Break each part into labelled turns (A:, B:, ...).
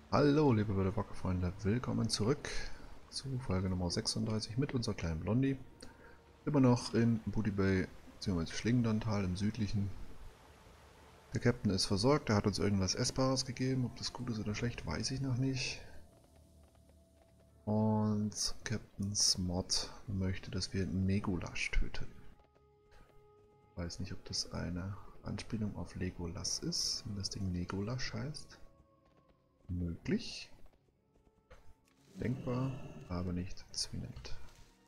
A: Hallo liebe Wildwocke-Freunde, willkommen zurück zu Folge Nummer 36 mit unserer kleinen Blondie. Immer noch in Booty Bay bzw. Schlingenlandtal im südlichen. Der Captain ist versorgt, er hat uns irgendwas Essbares gegeben, ob das gut ist oder schlecht, weiß ich noch nicht. Und Captain's Mod möchte, dass wir Negulash töten. Weiß nicht, ob das eine Anspielung auf Legolas ist, wenn das Ding Negulash heißt. Möglich. Denkbar, aber nicht zwingend.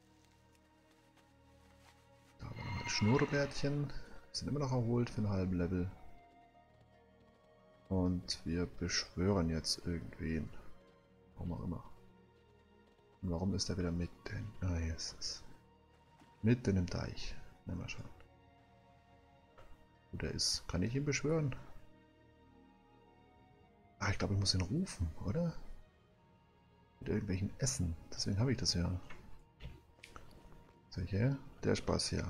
A: Da haben wir noch ein Schnurrbärtchen. Wir sind immer noch erholt für einen halben Level. Und wir beschwören jetzt irgendwen. Warum auch immer. Und warum ist er wieder mitten? Ah, hier ist es. Mitten im Teich. Na, mal schauen. Wo der ist. Kann ich ihn beschwören? Ah, ich glaube, ich muss ihn rufen, oder? Mit irgendwelchen Essen. Deswegen habe ich das ja. Solche? Der Spaß hier.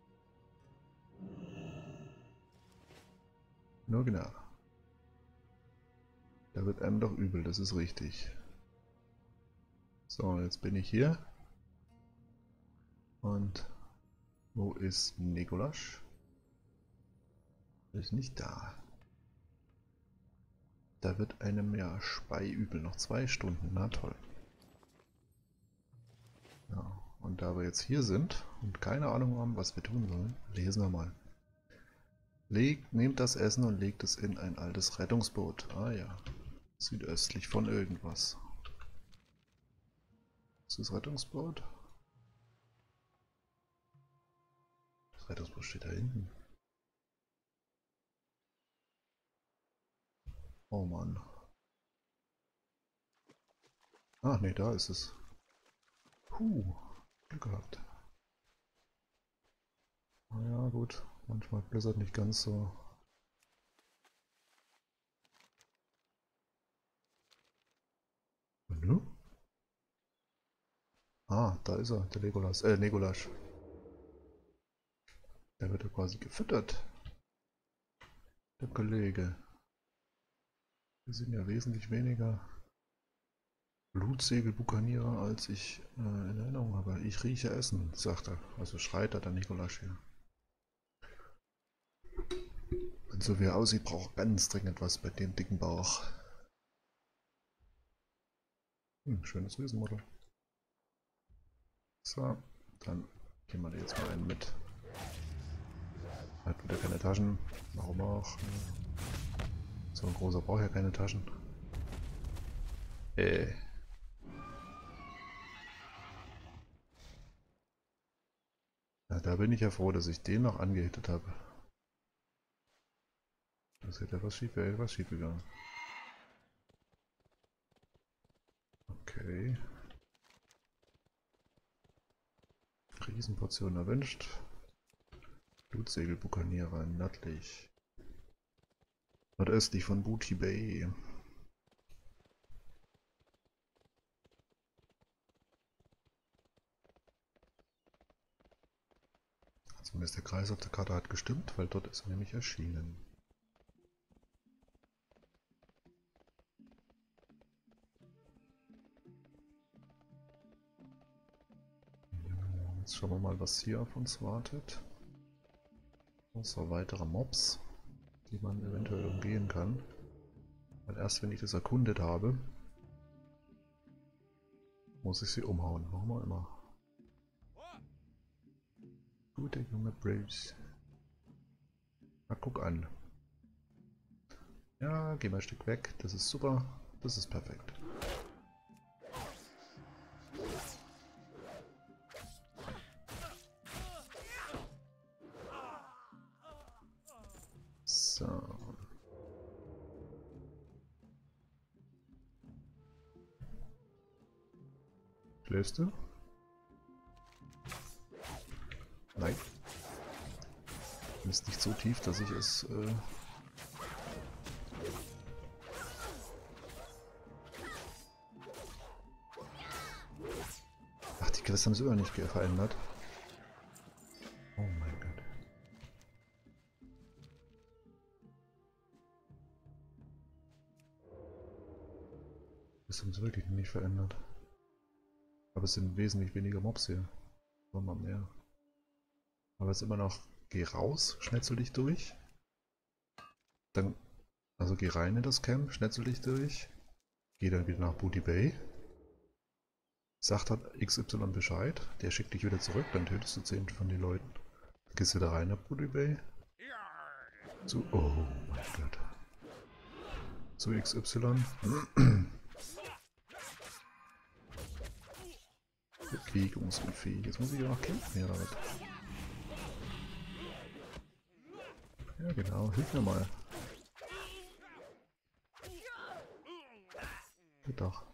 A: Nur genau. Da wird einem doch übel, das ist richtig. So, jetzt bin ich hier. Und wo ist Nikolasch? Ist nicht da. Da wird einem ja Spei übel. Noch 2 Stunden. Na toll. Ja, und da wir jetzt hier sind und keine Ahnung haben, was wir tun sollen, lesen wir mal. Nehmt das Essen und legt es in ein altes Rettungsboot. Ah ja. Südöstlich von irgendwas. Ist das Rettungsboot? Das Rettungsboot steht da hinten. Oh Mann. Ah, ne, da ist es. Puh, Glück gehabt. Naja, gut. Manchmal Blizzard nicht ganz so. Nö? Ah, da ist er, der Legolas. Negulasch. Der wird ja quasi gefüttert. Der Kollege. Wir sind ja wesentlich weniger Blutsegelbukanierer, als ich in Erinnerung habe. Ich rieche Essen, sagt er. Also schreit er der Nikolasch hier. Und so wie er aussieht, braucht er ganz dringend was bei dem dicken Bauch. Schönes Riesenmodell. So, dann gehen wir da jetzt mal einen mit. Hat wieder keine Taschen. Warum auch? So ein großer braucht ja keine Taschen. Äh. Ja, da bin ich ja froh, dass ich den noch angehittet habe. Das hätte wäre was schief gegangen. Okay. Riesenportion erwünscht. Blutsegelbukanierer nördlich. Nordöstlich von Booty Bay. Zumindest der Kreis auf der Karte hat gestimmt, weil dort ist er nämlich erschienen. Jetzt schauen wir mal, was hier auf uns wartet. Außer weitere Mobs, die man eventuell umgehen kann. Weil erst wenn ich das erkundet habe, muss ich sie umhauen. Warum auch immer. Guter Junge Bruce. Na, guck an. Ja, geh mal ein Stück weg. Das ist super. Das ist perfekt. So. Schläfst du? Nein. Ist nicht so tief, dass ich es... Ach, die Quests haben sie immer nicht verändert. Oh mein Gott. Das haben sie wirklich nicht verändert. Aber es sind wesentlich weniger Mobs hier. Mal mehr. Aber es ist immer noch, geh raus, schnetzel dich durch. Dann, also geh rein in das Camp, schnetzel dich durch. Geh dann wieder nach Booty Bay. Sagt dann XY Bescheid, der schickt dich wieder zurück, dann tötest du 10 von den Leuten. Dann gehst du wieder rein nach Booty Bay. Oh mein Gott. Zu XY. Bewegungsunfähig. Jetzt muss ich ja noch kämpfen hier damit. Ja genau, hilf mir mal. Geht doch.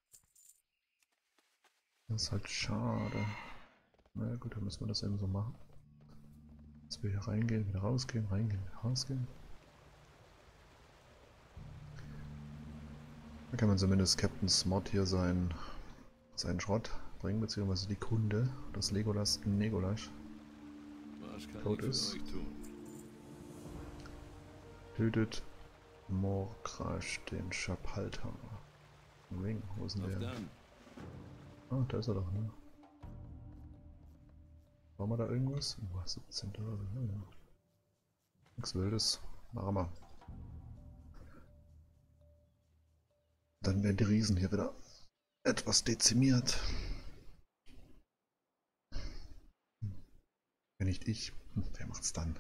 A: Das ist halt schade. Na gut, dann müssen wir das eben so machen. Dass wir hier reingehen, wieder rausgehen, reingehen, wieder rausgehen. Da kann man zumindest Captain's Mod hier seinen Schrott bringen, beziehungsweise die Kunde, das Legolas Negolasch. Code ist. Tötet Morkrash den Schapalthammer. Ring, wo ist denn der? Ah, da ist er doch, ne? Brauchen wir da irgendwas? 17 Dollar. Ja. Nichts Wildes. Machen wir. Dann werden die Riesen hier wieder etwas dezimiert. Wenn nicht ich, wer macht's dann?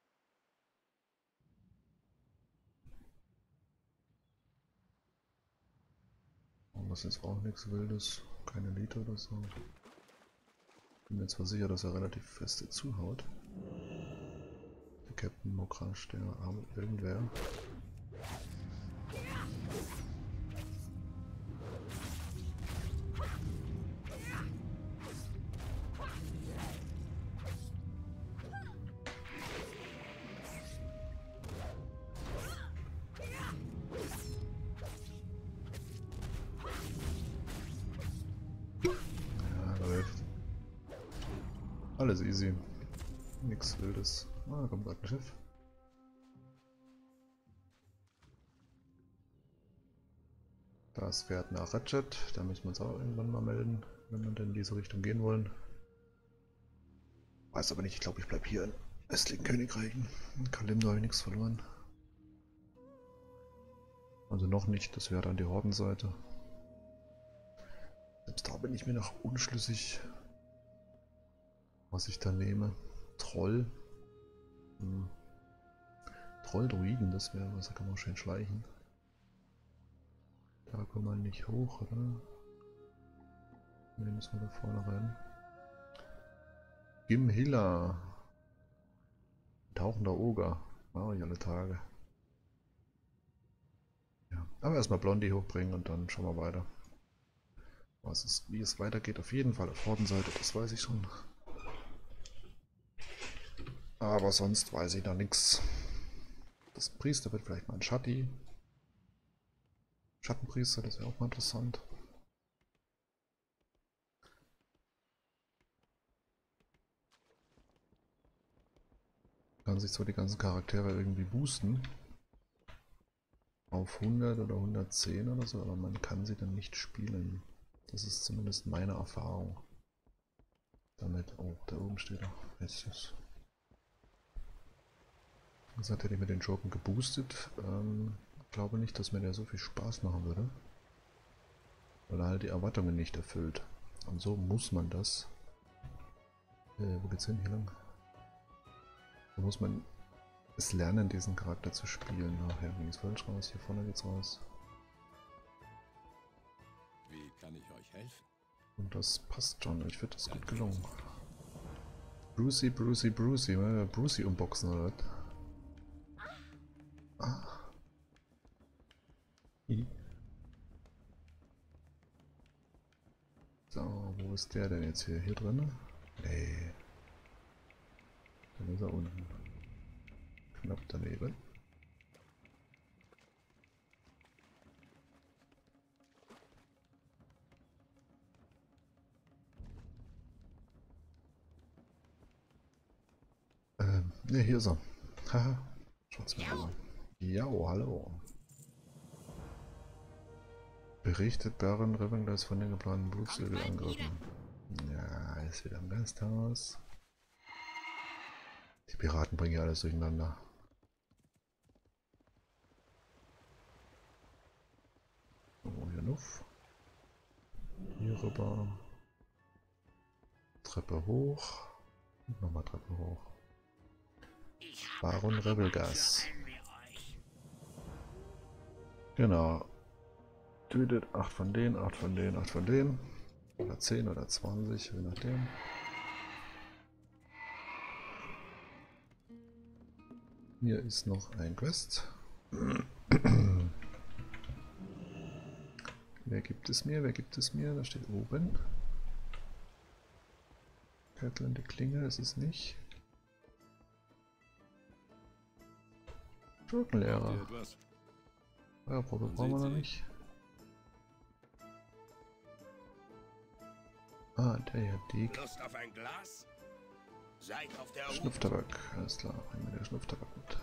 A: Und das ist auch nichts Wildes. Keine Liter oder so. Bin mir zwar sicher, dass er relativ feste zuhaut. Der Captain Mokrash, der arme irgendwer. Ja, läuft. Alles easy. Nichts Wildes. Ah, da kommt gerade ein Schiff. Das fährt nach Ratchet. Da müssen wir uns auch irgendwann mal melden, wenn wir denn in diese Richtung gehen wollen. Weiß aber nicht, ich glaube, ich bleibe hier in östlichen Königreichen. In Kalimdor habe ich nichts verloren. Also noch nicht, das wäre dann die Hordenseite. Selbst da bin ich mir noch unschlüssig, was ich da nehme. Troll. Trolldruiden, das wäre was, da kann man schön schleichen. Da kommt man nicht hoch, oder? Ne, müssen wir da vorne rein. Gimhilla. Tauchender Oger. Mache ich alle Tage. Ja, aber erstmal Blondie hochbringen und dann schauen wir weiter. Wie es weitergeht, auf jeden Fall auf Hordenseite, das weiß ich schon. Aber sonst weiß ich da nichts. Das Priester wird vielleicht mal ein Schattenpriester, das wäre auch mal interessant. Kann sich zwar die ganzen Charaktere irgendwie boosten. Auf 100 oder 110 oder so, aber man kann sie dann nicht spielen. Das ist zumindest meine Erfahrung. Damit, oh, da oben steht er. Jetzt ist. Das hat er mit den Joken geboostet. Glaube nicht, dass mir der so viel Spaß machen würde. Weil er halt die Erwartungen nicht erfüllt. Und so muss man das. Wo geht's hin? Hier lang? So muss man es lernen, diesen Charakter zu spielen. Nachher ging es falsch raus, hier vorne geht's raus.
B: Wie kann ich euch helfen?
A: Und das passt schon, ich finde das gut gelungen. Brucey, Brucey, Brucey, Brucey unboxen oder was? Ah. So, wo ist der denn jetzt hier? Hier drin? Nee. Dann ist er unten. Knapp daneben. Ne, hier ist er. Haha. Schwarzmarker. Ja, hallo. Berichtet Baron Revenglas von den geplanten Blutsögelangriffen. Ja, ist wieder im Gasthaus. Die Piraten bringen ja alles durcheinander. Oh, hier Nuff. Hier rüber. Treppe hoch. Und nochmal Treppe hoch. Baron Rebelgas. Genau. Tötet 8 von denen, 8 von denen, 8 von denen. Oder 10 oder 20, je nachdem. Hier ist noch ein Quest. Wer gibt es mir? Wer gibt es mir? Da steht oben. Kirtland Klinge ist es nicht. Schurkenlehrer. Ja, Probe brauchen wir noch nicht. Ah, der hier, die
C: Lust auf ein Glas? Seid auf der
A: Schnupftabak. Alles klar, bringen wir den Schnupftabak mit.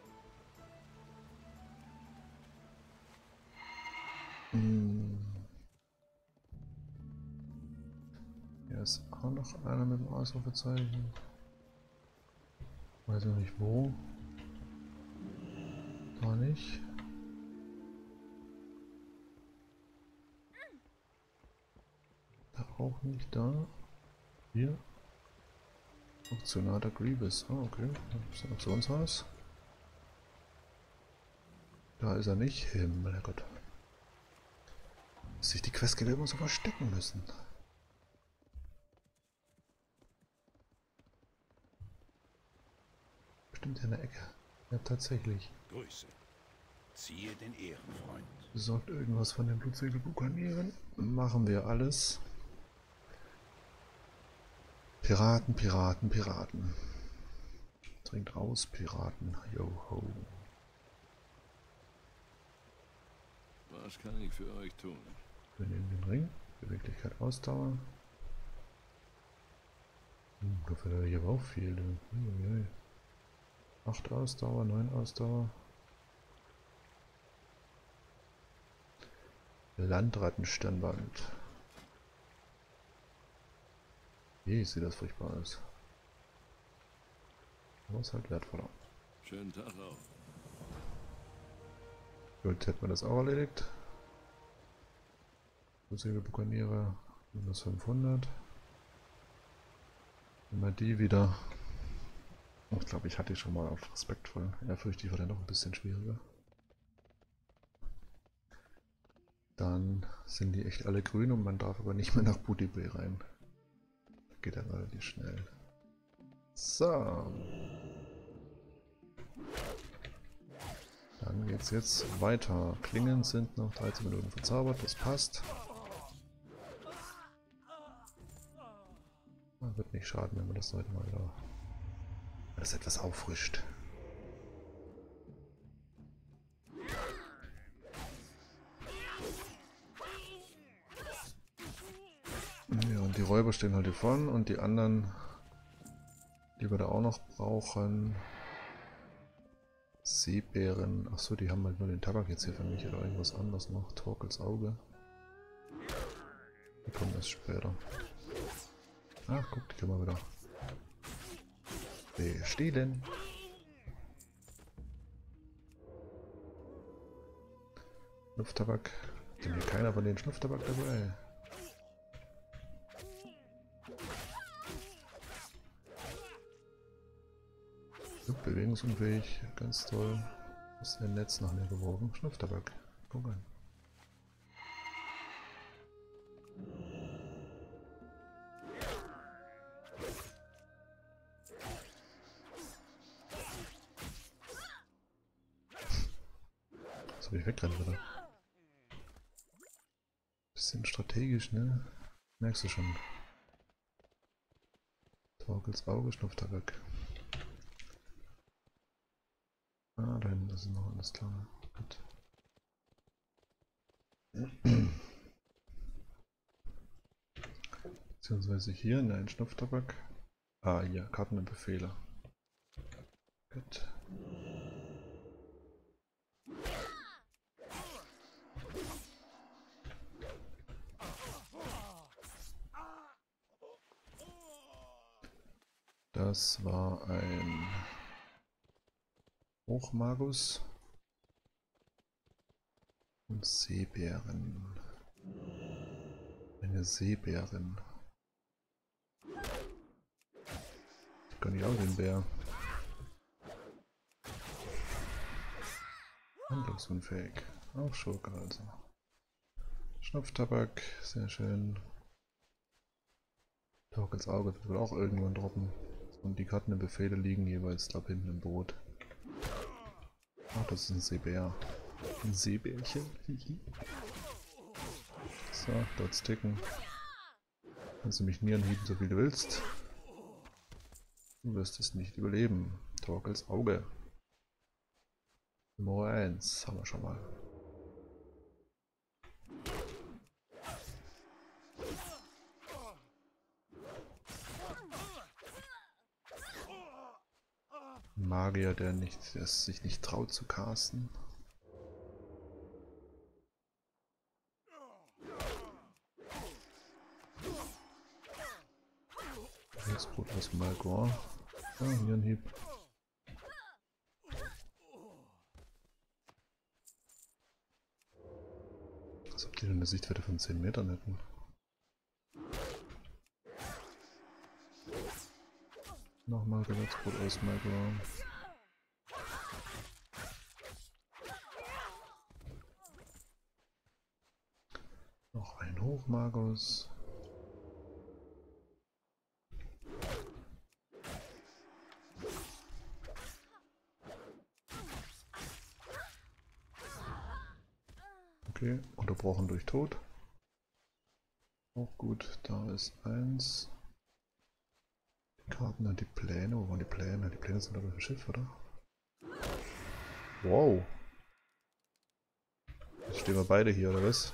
A: Hier ist auch noch einer mit dem Ausrufezeichen. Weiß noch nicht wo. Da nicht. Da auch nicht, da. Hier. Auktionator Grievous. Ah, okay. Das ist ein Auktionshaus. Da ist er nicht. Himmelgott. Dass sich die Questgeber immer so verstecken müssen. Bestimmt in der Ecke. Ja, tatsächlich.
C: Grüße. Ziehe den Ehrenfreund.
A: Besorgt irgendwas von den Blutsegelbukanieren. Machen wir alles. Piraten, Piraten, Piraten. Trinkt raus, Piraten. Joho.
B: Was kann ich für euch tun?
A: Wir nehmen den Ring. Beweglichkeit, Ausdauer. Dafür hat er hier aber auch viel. 8 Ausdauer, 9 Ausdauer. Landrattensternband. Je, sieht das furchtbar aus. Aber ist halt wertvoller.
B: Schönen Tag auch.
A: Gut, hätten wir das auch erledigt. Bukaniere, minus 500. Immer die wieder. Ich glaube, ich hatte die schon mal auf respektvoll. Ehrfürchtig war der noch ein bisschen schwieriger. Dann sind die echt alle grün und man darf aber nicht mehr nach Booty Bay rein. Geht ja relativ schnell. So. Dann geht's jetzt weiter. Klingen sind noch 13 Minuten verzaubert, das passt. Wird nicht schaden, wenn man das heute mal wieder das etwas auffrischt. Ja, und die Räuber stehen halt hier vorne und die anderen, die wir da auch noch brauchen. Seebären. Achso, die haben halt nur den Tabak jetzt hier für mich oder irgendwas anderes noch. Torkels Auge. Die kommen erst später. Ah, guck, die können wir wieder bestehlen. Schnupftabak. Hat hier keiner von den Schnupftabak dabei? Bewegungsunfähig, ganz toll. Ist ein Netz nach mir geworfen. Schnupftabak. Guck an. So wie ich wegrennen würde. Bisschen strategisch, ne? Merkst du schon. Torkels Auge, Schnupftabak. Ah, da hinten ist noch alles klar. Gut. Beziehungsweise hier, nein, Schnupftabak. Ah, hier, Karten und Befehle. Gut. Das war ein Hochmagus und Seebären. Eine Seebärin. Ich kann nicht auch den Bär. Handlungsunfähig. Auch Schurke also. Schnupftabak, sehr schön. Torkels Auge wird wohl auch irgendwann droppen. Und die Karten und Befehle liegen jeweils da hinten im Boot. Ach, das ist ein Seebär. Ein Seebärchen. So, dort ticken. Kannst du mich Nierenhieben, so viel du willst. Du wirst es nicht überleben. Torkels Auge. Nummer 1 haben wir schon mal. Magier, der sich nicht traut zu casten. Das Brot aus Malgor. Ah, hier ein Hieb. Als ob die eine Sichtweite von 10 Metern hätten. Nochmal Gewürzbrot aus Malgor. Noch ein Hochmagus. Okay, unterbrochen durch Tod. Auch gut, da ist eins. Die Karten und die Pläne. Wo waren die Pläne? Die Pläne sind aber auf dem Schiff, oder? Wow. Jetzt stehen wir beide hier, oder was?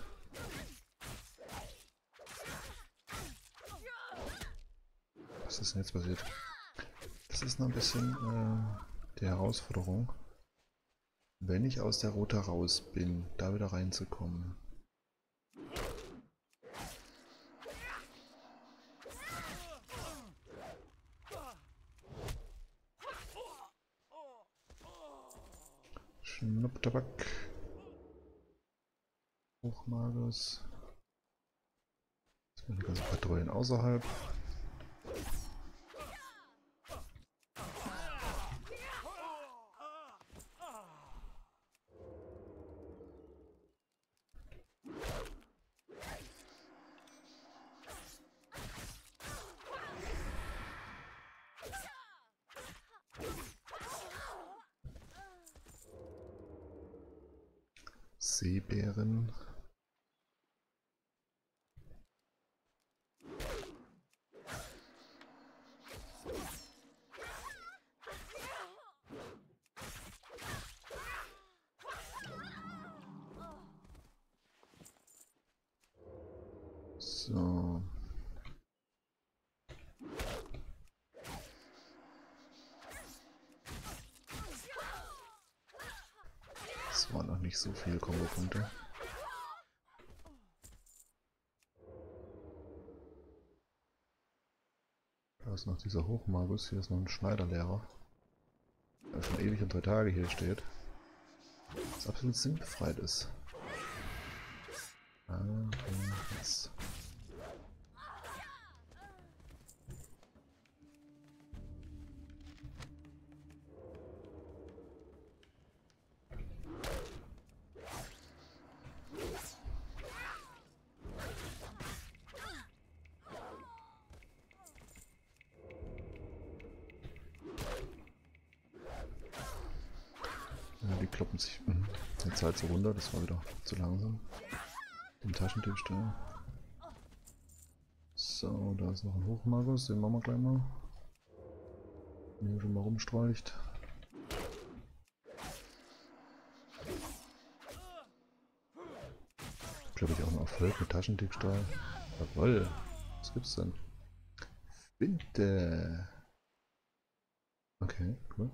A: Was ist denn jetzt passiert? Das ist noch ein bisschen die Herausforderung. Wenn ich aus der Route raus bin, da wieder reinzukommen. Schnupptabak. Hochmagus. Jetzt sind die ganzen Patrouillen außerhalb. Seebären. So. Das waren noch nicht so viele Kombopunkte. Da ist noch dieser Hochmagus, hier ist noch ein Schneiderlehrer, der schon ewig und 3 Tage hier steht. Das absolut sinnbefreit ist. Ah, jetzt. Ja, die kloppen sich jetzt halt so runter, das war wieder zu langsam. Den Taschendiebstahl. So, da ist noch ein Hochmagus, den machen wir gleich mal. Wenn hier schon mal rumstreulicht. Glaube ich auch noch Erfolg mit Taschendiebstahl. Jawoll, was gibt's denn? Finte. Okay, cool.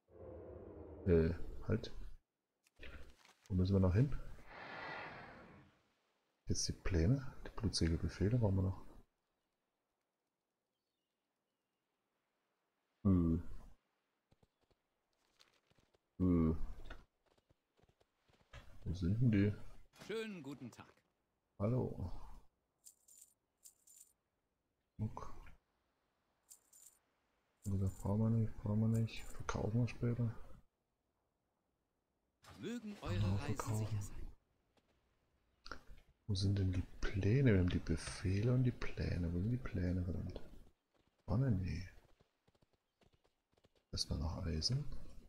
A: Halt. Wo müssen wir noch hin? Jetzt die Pläne, die Blutsegelbefehle brauchen wir noch. sind die?
D: Schönen guten Tag.
A: Hallo. Okay. Wie gesagt, brauchen wir nicht. Verkaufen wir später.
D: Mögen
A: Auch
D: eure Reisen
A: verkaufen.
D: sicher sein.
A: Wo sind denn die Pläne? Wir haben die Befehle und die Pläne. Wo sind die Pläne, verdammt? Oh ne, nee. Ist da noch Eisen?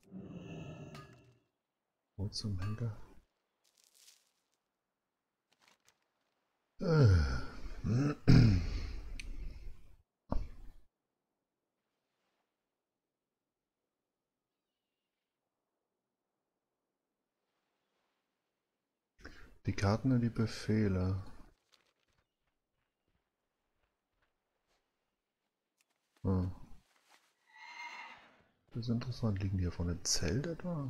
A: Wo zum Henker? Die Karten und die Befehle. Ah. Das ist interessant. Liegen die hier vor einem Zelt etwa?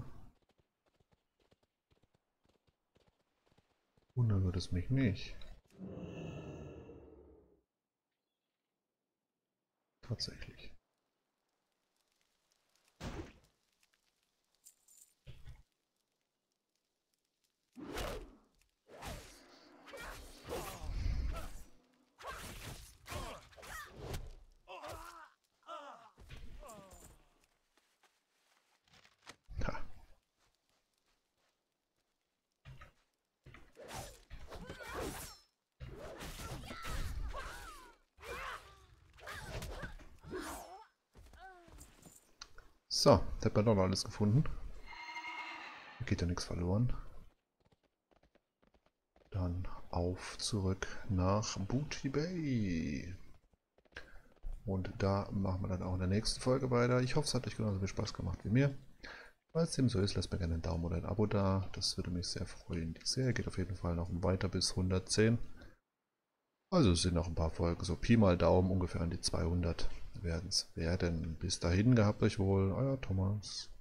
A: Wundern würde es mich nicht. Tatsächlich. Ha. So, da hat man doch noch alles gefunden. Da geht ja nichts verloren. Dann auf zurück nach Booty Bay. Und da machen wir dann auch in der nächsten Folge weiter. Ich hoffe, es hat euch genauso viel Spaß gemacht wie mir. Falls dem so ist, lasst mir gerne einen Daumen oder ein Abo da. Das würde mich sehr freuen. Die Serie geht auf jeden Fall noch weiter bis 110. Also es sind noch ein paar Folgen. So Pi mal Daumen ungefähr an die 200 werden es werden. Bis dahin gehabt euch wohl. Euer Thomas.